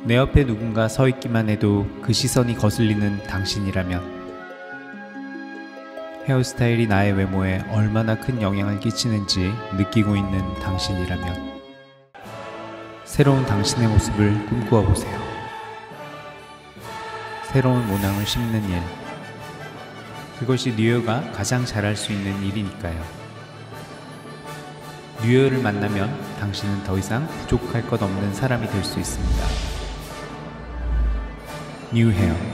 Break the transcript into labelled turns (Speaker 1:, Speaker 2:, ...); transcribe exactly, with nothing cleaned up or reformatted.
Speaker 1: 내 옆에 누군가 서 있기만 해도 그 시선이 거슬리는 당신이라면, 헤어스타일이 나의 외모에 얼마나 큰 영향을 끼치는지 느끼고 있는 당신이라면, 새로운 당신의 모습을 꿈꾸어 보세요. 새로운 모낭을 심는 일, 그것이 뉴여가 가장 잘할 수 있는 일이니까요. 뉴여를 만나면 당신은 더 이상 부족할 것 없는 사람이 될 수 있습니다. 뉴헤어.